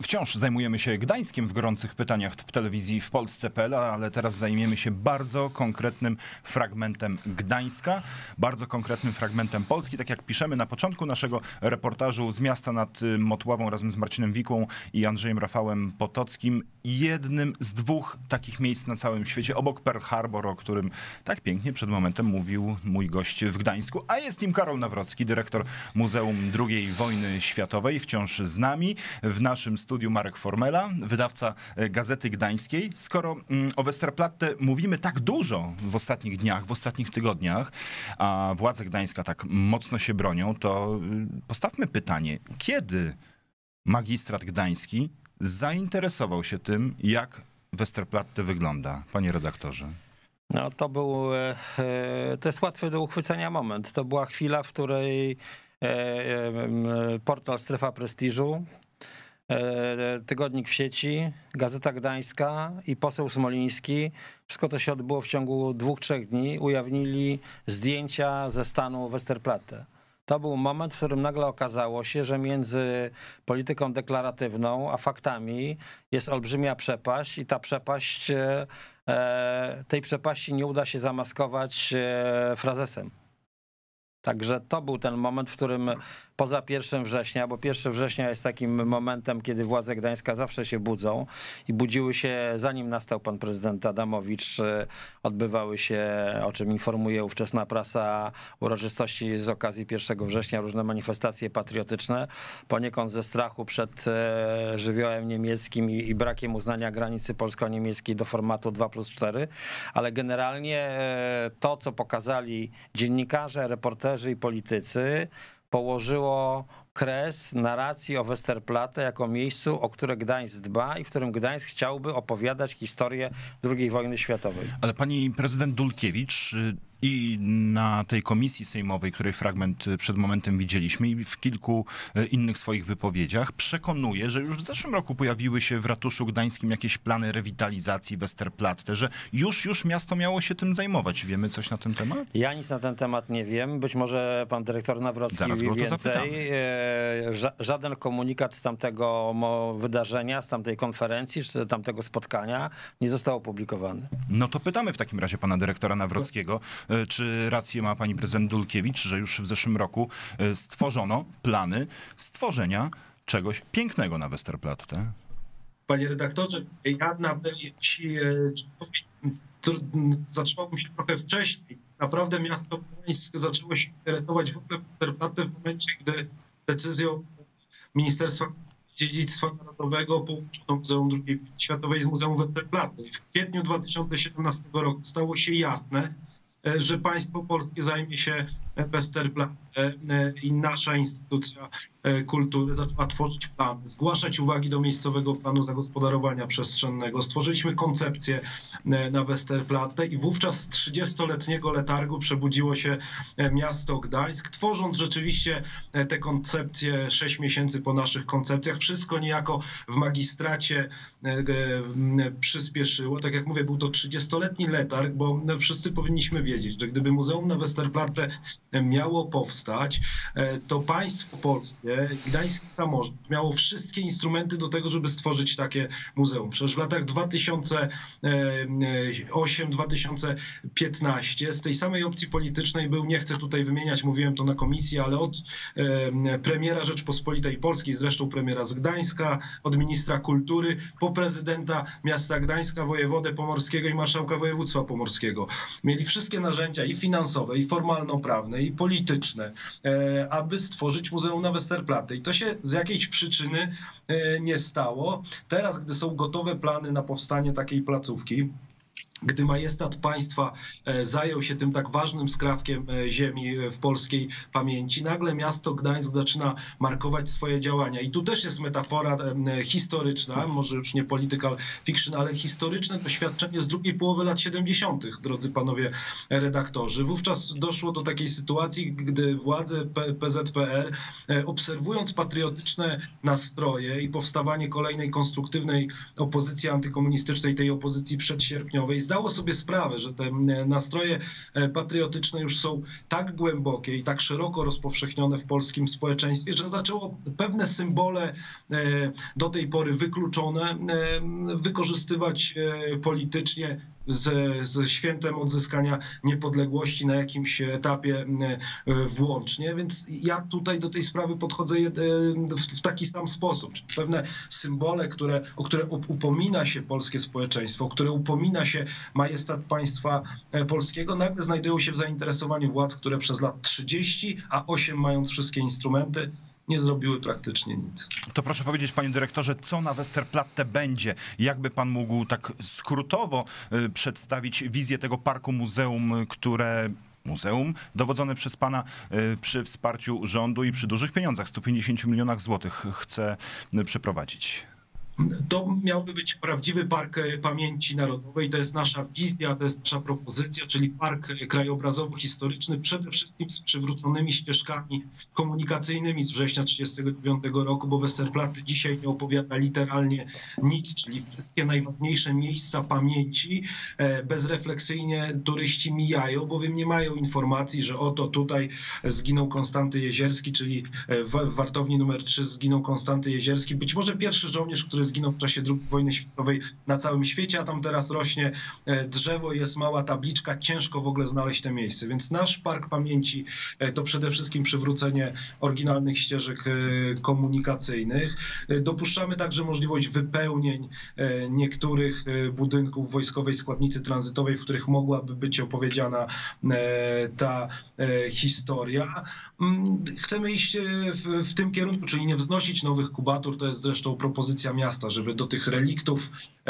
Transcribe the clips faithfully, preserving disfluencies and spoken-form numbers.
Wciąż zajmujemy się Gdańskiem w gorących pytaniach w telewizji w Polsce kropka p l, ale teraz zajmiemy się bardzo konkretnym fragmentem Gdańska, bardzo konkretnym fragmentem Polski. Tak jak piszemy na początku naszego reportażu z miasta nad Motławą razem z Marcinem Wikłą i Andrzejem Rafałem Potockim, jednym z dwóch takich miejsc na całym świecie, obok Pearl Harbor, o którym tak pięknie przed momentem mówił mój gość w Gdańsku, a jest nim Karol Nawrocki, dyrektor Muzeum drugiej Wojny Światowej, wciąż z nami. W naszym studiu Marek Formela, wydawca Gazety Gdańskiej. Skoro o Westerplatte mówimy tak dużo w ostatnich dniach, w ostatnich tygodniach, a władze Gdańska tak mocno się bronią, to postawmy pytanie, kiedy magistrat gdański zainteresował się tym, jak Westerplatte wygląda, panie redaktorze? No to był, to jest łatwy do uchwycenia moment. To była chwila, w której portal Strefa Prestiżu, tygodnik w sieci, Gazeta Gdańska i poseł Smoliński, wszystko to się odbyło w ciągu dwóch, trzech dni, ujawnili zdjęcia ze stanu Westerplatte. To był moment, w którym nagle okazało się, że między polityką deklaratywną a faktami jest olbrzymia przepaść i ta przepaść, tej przepaści nie uda się zamaskować frazesem. Także to był ten moment, w którym poza pierwszym września, bo pierwszy września jest takim momentem, kiedy władze Gdańska zawsze się budzą i budziły się, zanim nastał pan prezydent Adamowicz, odbywały się, o czym informuje ówczesna prasa, uroczystości z okazji pierwszego września, różne manifestacje patriotyczne, poniekąd ze strachu przed żywiołem niemieckim i, i brakiem uznania granicy polsko-niemieckiej do formatu dwa plus cztery, ale generalnie to, co pokazali dziennikarze, reporterzy i politycy, położyło kres narracji o Westerplatte jako miejscu, o które Gdańsk dba i w którym Gdańsk chciałby opowiadać historię drugiej wojny światowej. Ale pani prezydent Dulkiewicz i na tej komisji sejmowej, której fragment przed momentem widzieliśmy, i w kilku innych swoich wypowiedziach przekonuje, że już w zeszłym roku pojawiły się w ratuszu gdańskim jakieś plany rewitalizacji Westerplatte, że już, już miasto miało się tym zajmować. Wiemy coś na ten temat? Ja nic na ten temat nie wiem. Być może pan dyrektor Nawrocki wie więcej. Żaden komunikat z tamtego wydarzenia, z tamtej konferencji, czy tamtego spotkania nie został opublikowany. No to pytamy w takim razie pana dyrektora Nawrockiego, czy rację ma pani prezydent Dulkiewicz, że już w zeszłym roku stworzono plany stworzenia czegoś pięknego na Westerplatte? Panie redaktorze, ja na tej wsi zaczęłam się trochę wcześniej. Naprawdę miasto Gdańsk zaczęło się interesować w ogóle Westerplatte w momencie, gdy decyzją Ministerstwa Dziedzictwa Narodowego połączono Muzeum drugiej Wojny Światowej z Muzeum Westerplatte. W kwietniu dwa tysiące siedemnastego roku stało się jasne, że państwo polskie zajmie się Westerplatte i nasza instytucja kultury zaczęła tworzyć plan, zgłaszać uwagi do miejscowego planu zagospodarowania przestrzennego. Stworzyliśmy koncepcję na Westerplatte i wówczas z trzydziestoletniego letargu przebudziło się miasto Gdańsk, tworząc rzeczywiście te koncepcje sześć miesięcy po naszych koncepcjach. Wszystko niejako w magistracie przyspieszyło. Tak jak mówię, był to trzydziestoletni letarg, bo wszyscy powinniśmy wiedzieć, że gdyby Muzeum na Westerplatte miało powstać, to państwo polskie, gdański samorząd miało wszystkie instrumenty do tego, żeby stworzyć takie muzeum. Przecież w latach dwa tysiące ósmym do dwa tysiące piętnastego z tej samej opcji politycznej był, nie chcę tutaj wymieniać, mówiłem to na komisji, ale od premiera Rzeczpospolitej Polskiej, zresztą premiera z Gdańska, od ministra kultury, po prezydenta miasta Gdańska, wojewodę pomorskiego i marszałka województwa pomorskiego. Mieli wszystkie narzędzia i finansowe, i formalno-prawne, i polityczne, aby stworzyć muzeum na Westerplatte. I to się z jakiejś przyczyny nie stało. Teraz, gdy są gotowe plany na powstanie takiej placówki, gdy majestat państwa zajął się tym tak ważnym skrawkiem ziemi w polskiej pamięci, nagle miasto Gdańsk zaczyna markować swoje działania. I tu też jest metafora historyczna, może już nie political fiction, ale historyczne doświadczenie z drugiej połowy lat siedemdziesiątych, drodzy panowie redaktorzy. Wówczas doszło do takiej sytuacji, gdy władze P Z P R, obserwując patriotyczne nastroje i powstawanie kolejnej konstruktywnej opozycji antykomunistycznej, tej opozycji przedsierpniowej, zdało sobie sprawę, że te nastroje patriotyczne już są tak głębokie i tak szeroko rozpowszechnione w polskim społeczeństwie, że zaczęło pewne symbole do tej pory wykluczone wykorzystywać politycznie ze, ze świętem odzyskania niepodległości na jakimś etapie włącznie, więc ja tutaj do tej sprawy podchodzę w taki sam sposób. Czyli pewne symbole, które, o które upomina się polskie społeczeństwo, o które upomina się majestat państwa polskiego, nagle znajdują się w zainteresowaniu władz, które przez lat trzydzieści, a osiem mając wszystkie instrumenty, nie zrobiły praktycznie nic. To proszę powiedzieć, panie dyrektorze, co na Westerplatte będzie? Jakby pan mógł tak skrótowo y, przedstawić wizję tego parku muzeum, które... Muzeum dowodzone przez pana y, przy wsparciu rządu i przy dużych pieniądzach, stu pięćdziesięciu milionach złotych, chce y, przeprowadzić? To miałby być prawdziwy park pamięci narodowej, to jest nasza wizja, to jest nasza propozycja, czyli park krajobrazowo-historyczny, przede wszystkim z przywróconymi ścieżkami komunikacyjnymi z września tysiąc dziewięćset trzydziestego dziewiątego roku, bo Westerplatte dzisiaj nie opowiada literalnie nic, czyli wszystkie najważniejsze miejsca pamięci bezrefleksyjnie turyści mijają, bowiem nie mają informacji, że oto tutaj zginął Konstanty Jezierski, czyli w wartowni numer trzy zginął Konstanty Jezierski, być może pierwszy żołnierz, który zginął w czasie drugiej wojny światowej na całym świecie, a tam teraz rośnie drzewo, jest mała tabliczka, ciężko w ogóle znaleźć te miejsce. Więc nasz Park Pamięci to przede wszystkim przywrócenie oryginalnych ścieżek komunikacyjnych. Dopuszczamy także możliwość wypełnień niektórych budynków wojskowej składnicy tranzytowej, w których mogłaby być opowiedziana ta historia. Chcemy iść w, w tym kierunku, czyli nie wznosić nowych kubatur, to jest zresztą propozycja miasta, żeby do tych reliktów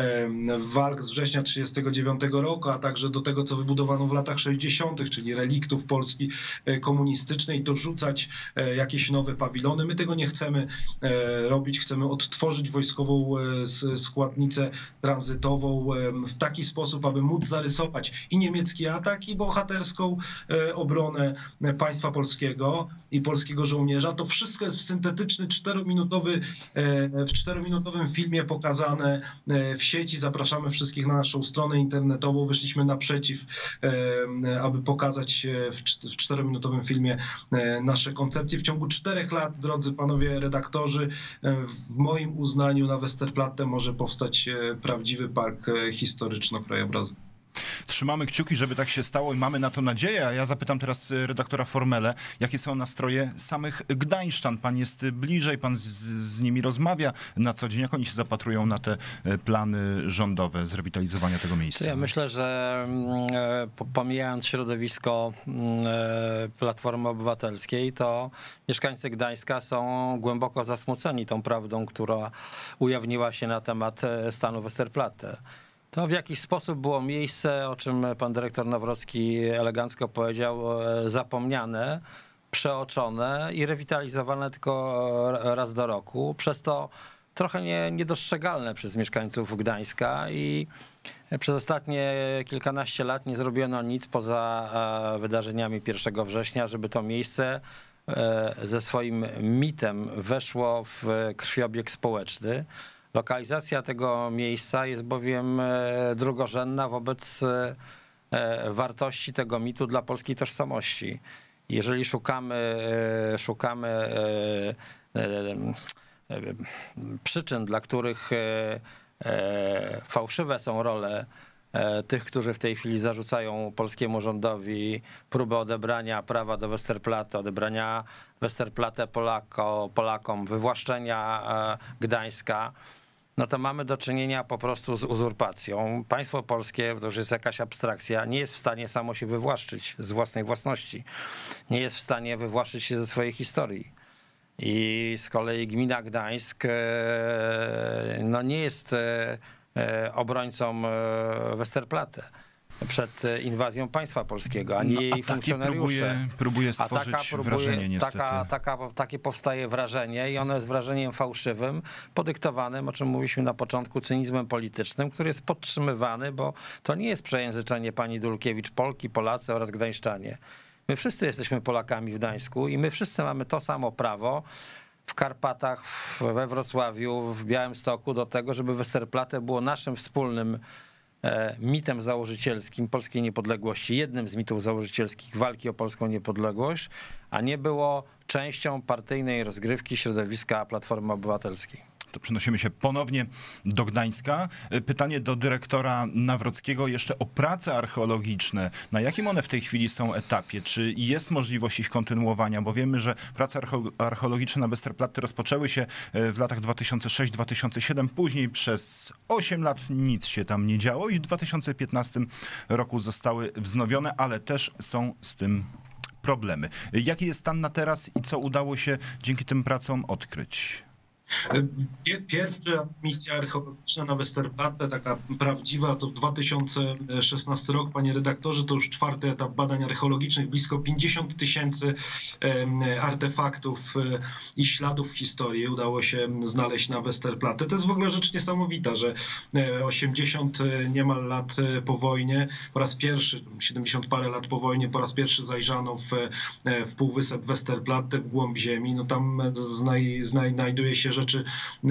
walk z września tysiąc dziewięćset trzydziestego dziewiątego roku, a także do tego, co wybudowano w latach sześćdziesiątych, czyli reliktów Polski komunistycznej, dorzucać jakieś nowe pawilony. My tego nie chcemy robić, chcemy odtworzyć wojskową składnicę tranzytową w taki sposób, aby móc zarysować i niemiecki atak, i bohaterską obronę państwa polskiego i polskiego żołnierza. To wszystko jest w syntetyczny czterominutowy, w czterominutowym filmie pokazane w sieci. Zapraszamy wszystkich na naszą stronę internetową. Wyszliśmy naprzeciw, aby pokazać w czterominutowym filmie nasze koncepcje. W ciągu czterech lat, drodzy panowie redaktorzy, w moim uznaniu na Westerplatte może powstać prawdziwy park historyczno-krajobrazowy. Trzymamy kciuki, żeby tak się stało i mamy na to nadzieję. A ja zapytam teraz redaktora Formele, jakie są nastroje samych gdańszczan. Pan jest bliżej, pan z, z nimi rozmawia na co dzień. Jak oni się zapatrują na te plany rządowe zrewitalizowania tego miejsca? Ja myślę, że pomijając środowisko Platformy Obywatelskiej, to mieszkańcy Gdańska są głęboko zasmuceni tą prawdą, która ujawniła się na temat stanu Westerplatte. To w jakiś sposób było miejsce, o czym pan dyrektor Nawrocki elegancko powiedział, zapomniane, przeoczone i rewitalizowane tylko raz do roku. Przez to trochę nie, niedostrzegalne przez mieszkańców Gdańska i przez ostatnie kilkanaście lat nie zrobiono nic poza wydarzeniami pierwszego września, żeby to miejsce ze swoim mitem weszło w krwiobieg społeczny. Lokalizacja tego miejsca jest bowiem drugorzędna wobec wartości tego mitu dla polskiej tożsamości. Jeżeli szukamy, szukamy przyczyn, dla których fałszywe są role tych, którzy w tej chwili zarzucają polskiemu rządowi próbę odebrania prawa do Westerplatte, odebrania Westerplatte Polako, Polakom, wywłaszczenia Gdańska, no to mamy do czynienia po prostu z uzurpacją. Państwo polskie, to już jest jakaś abstrakcja, nie jest w stanie samo się wywłaszczyć z własnej własności. Nie jest w stanie wywłaszczyć się ze swojej historii. I z kolei gmina Gdańsk no nie jest obrońcą Westerplatte przed inwazją państwa polskiego, ani no, jej funkcjonariusze. Próbuje, próbuje stworzyć a taka próbuje, wrażenie niestety. Taka, taka, takie powstaje wrażenie i ono jest wrażeniem fałszywym, podyktowanym, o czym mówiliśmy na początku, cynizmem politycznym, który jest podtrzymywany, bo to nie jest przejęzyczenie pani Dulkiewicz, Polki, Polacy oraz Gdańszczanie. My wszyscy jesteśmy Polakami w Gdańsku i my wszyscy mamy to samo prawo w Karpatach, we Wrocławiu, w Białymstoku do tego, żeby Westerplatte było naszym wspólnym mitem założycielskim polskiej niepodległości, jednym z mitów założycielskich walki o polską niepodległość, a nie było częścią partyjnej rozgrywki środowiska Platformy Obywatelskiej. To przenosimy się ponownie do Gdańska. Pytanie do dyrektora Nawrockiego jeszcze o prace archeologiczne. Na jakim one w tej chwili są etapie? Czy jest możliwość ich kontynuowania? Bo wiemy, że prace archeologiczne na Westerplatte rozpoczęły się w latach dwa tysiące szóstym do dwa tysiące siódmego. Później przez osiem lat nic się tam nie działo i w dwa tysiące piętnastym roku zostały wznowione, ale też są z tym problemy. Jaki jest stan na teraz i co udało się dzięki tym pracom odkryć? Pierwsza misja archeologiczna na Westerplatte, taka prawdziwa, to dwa tysiące szesnasty rok. Panie redaktorze, to już czwarty etap badań archeologicznych. Blisko pięćdziesiąt tysięcy artefaktów i śladów historii udało się znaleźć na Westerplatte. To jest w ogóle rzecz niesamowita, że osiemdziesiąt niemal lat po wojnie, po raz pierwszy, siedemdziesiąt parę lat po wojnie, po raz pierwszy zajrzano w, w półwysep Westerplatte, w głąb ziemi. No tam znaj, znaj, znajduje się rzeczy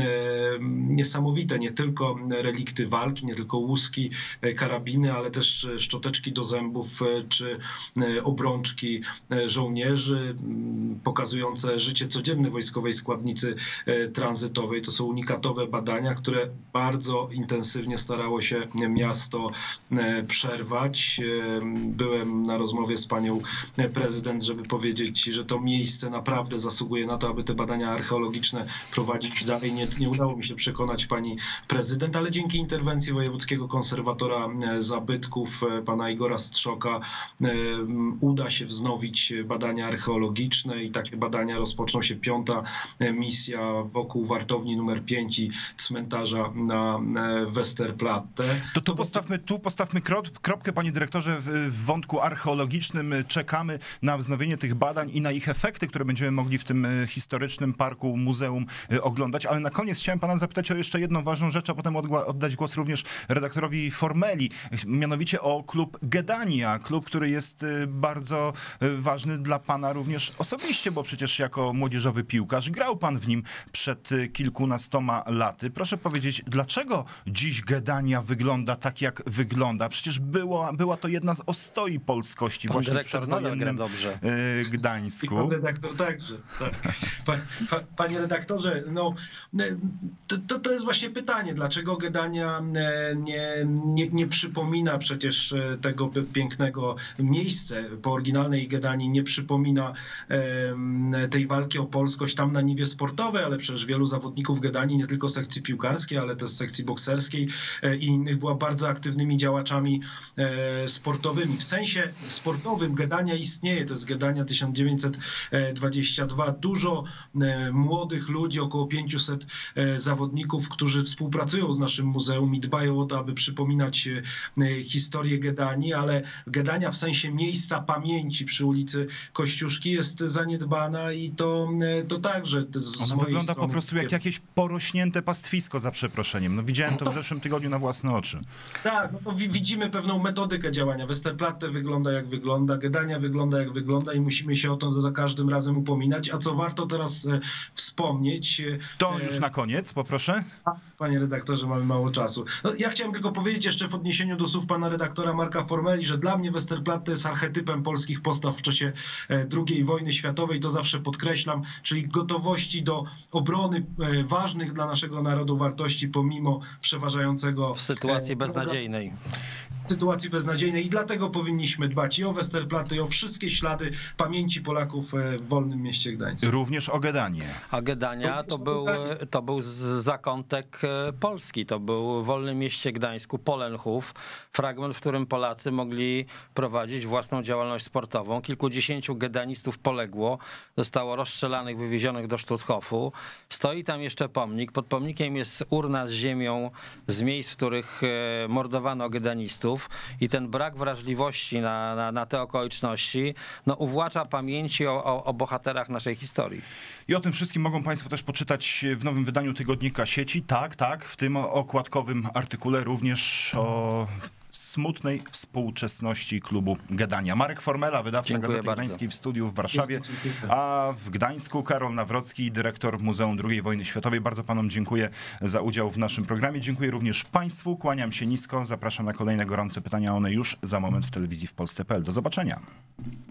niesamowite, nie tylko relikty walki, nie tylko łuski, karabiny, ale też szczoteczki do zębów czy obrączki żołnierzy pokazujące życie codzienne wojskowej składnicy tranzytowej. To są unikatowe badania, które bardzo intensywnie starało się miasto przerwać. Byłem na rozmowie z panią prezydent, żeby powiedzieć, że to miejsce naprawdę zasługuje na to, aby te badania archeologiczne prowadzić dalej. Nie, nie udało mi się przekonać pani prezydent, ale dzięki interwencji wojewódzkiego konserwatora zabytków, pana Igora Strzoka, uda się wznowić badania archeologiczne i takie badania rozpoczną się. Piąta misja wokół wartowni numer pięć i cmentarza na Westerplatte. To, to postawmy tu, postawmy kropkę, panie dyrektorze, w wątku archeologicznym. Czekamy na wznowienie tych badań i na ich efekty, które będziemy mogli w tym historycznym parku, muzeum oglądać, ale na koniec chciałem pana zapytać o jeszcze jedną ważną rzecz, a potem oddać głos również redaktorowi Formeli, mianowicie o klub Gedania, klub, który jest bardzo ważny dla pana również osobiście, bo przecież jako młodzieżowy piłkarz grał pan w nim przed kilkunastoma laty. Proszę powiedzieć, dlaczego dziś Gedania wygląda tak, jak wygląda? Przecież było, była to jedna z ostoi polskości pan właśnie w dyrektor przedwojennym dobrze. I Gdańsku. pan redaktor także. Tak. Pa, pa, panie redaktorze, no, to, to jest właśnie pytanie, dlaczego Gedania nie, nie, nie przypomina przecież tego pięknego miejsca po oryginalnej Gedanii, nie przypomina tej walki o polskość tam na niwie sportowej, ale przecież wielu zawodników Gedanii, nie tylko sekcji piłkarskiej, ale też sekcji bokserskiej i innych, była bardzo aktywnymi działaczami sportowymi. W sensie sportowym Gedania istnieje, to jest Gedania tysiąc dziewięćset dwadzieścia dwa. Dużo młodych ludzi, około pięciuset zawodników, którzy współpracują z naszym muzeum i dbają o to, aby przypominać historię Gedanii, ale Gedania w sensie miejsca pamięci przy ulicy Kościuszki jest zaniedbana i to, to także z, Ona z mojej wygląda strony... po prostu jak jakieś porośnięte pastwisko, za przeproszeniem. No widziałem to w zeszłym tygodniu na własne oczy. Tak, no to widzimy pewną metodykę działania. Westerplatte wygląda jak wygląda, Gedania wygląda jak wygląda i musimy się o to za każdym razem upominać. A co warto teraz e, wspomnieć... To już na koniec, poproszę. Panie redaktorze, mamy mało czasu. No, ja chciałem tylko powiedzieć jeszcze w odniesieniu do słów pana redaktora Marka Formeli, że dla mnie Westerplatte jest archetypem polskich postaw w czasie drugiej wojny światowej. To zawsze podkreślam, czyli gotowości do obrony ważnych dla naszego narodu wartości pomimo przeważającego... W sytuacji beznadziejnej. W sytuacji beznadziejnej i dlatego powinniśmy dbać i o Westerplatte, i o wszystkie ślady pamięci Polaków w wolnym mieście Gdańsku. Również o Gedanie. A Gedania to był, to był zakątek Polski, to był w wolnym mieście Gdańsku, Polenchów, fragment, w którym Polacy mogli prowadzić własną działalność sportową. Kilkudziesięciu gedanistów poległo, zostało rozstrzelanych, wywiezionych do Stutthofu. Stoi tam jeszcze pomnik. Pod pomnikiem jest urna z ziemią z miejsc, w których mordowano gedanistów i ten brak wrażliwości na, na, na te okoliczności no, uwłacza pamięci o, o, o bohaterach naszej historii. I o tym wszystkim mogą państwo też poczytać w nowym wydaniu Tygodnika Sieci. Tak, tak, w tym okładkowym artykule również o smutnej współczesności klubu Gadania. Marek Formela, wydawca Dziękuję Gazety bardzo. Gdańskiej w studiu w Warszawie, a w Gdańsku Karol Nawrocki, dyrektor Muzeum drugiej Wojny Światowej. Bardzo panom dziękuję za udział w naszym programie. Dziękuję również państwu. Kłaniam się nisko. Zapraszam na kolejne gorące pytania. One już za moment w telewizji w Polsce kropka p l. Do zobaczenia.